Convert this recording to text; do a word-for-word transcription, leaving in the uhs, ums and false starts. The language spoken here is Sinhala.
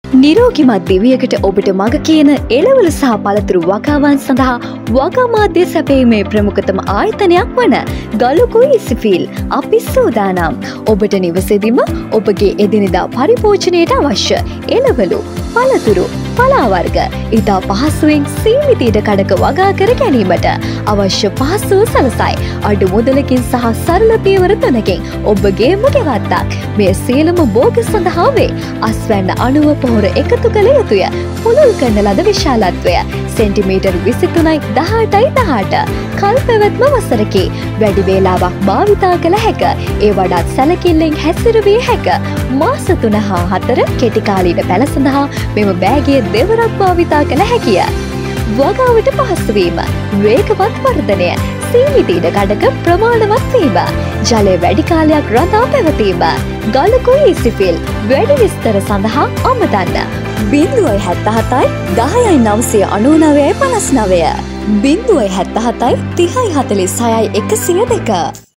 නිරෝගිමත් දිවියකට ඔබට මඟ කියන එළවලු සහ පළතුරු වගාවන් සඳහා වගා මාධ්‍ය සැපයීමේ ප්‍රමුඛතම ආයතනයක් වන ගලුකු Easyfil අපි සූදානම්. ඔබට නිවසේදීම ඔබගේ එදිනෙදා පරිභෝජනයට අවශ්‍ය එළවලු, පළතුරු, පලා වර්ග ඉතා පහසුවෙන් සීමිත ඉඩකඩක වගා කර ගැනීමට අවශ්‍ය පහසුව සලසයි. අඩු මුදලකින් සහ සරල පියවර තුනකින් ඔබගේම ගෙවත්තක්. මේ සියලුම භෝග සඳහා වේ. අස්වැන්න අණුව පොහොර එකතු කළ යුතුය. පුළුල් කරන ලද විශාලත්වය සෙන්ටිමීටර් විසිතුනයි දහඅටයි දහඅට. කල් පැවැත්ම වසරකි. වැඩි වේලාවක් භාවිතා කළ හැක. ඒ වඩාත් සැලකිල්ලෙන් හැසිරවිය හැක. මාස තුන හා හතර කෙටි කාලීන පැළ සඳහා මෙම බෑගය දෙවරක් භාවිතා කළ හැකිය. වගාවට පහසුවීම, වේගවත් වර්ධනය, සීමිත ඉඩකඩක ප්‍රමාණවත් වීම, ජලය වැඩි කාලයක් රඳා පැවතීම. ගලුකු Easyfil වැඩි විස්තර සඳහා අමතන්න බිංදුවයි හැත්තහතයි දහයයි නවසිය අනූනවයයි පනස් නවය බිංදුවයි හැත්තහතයි තිහයි හතලිස් හයයි එකසිය දෙක.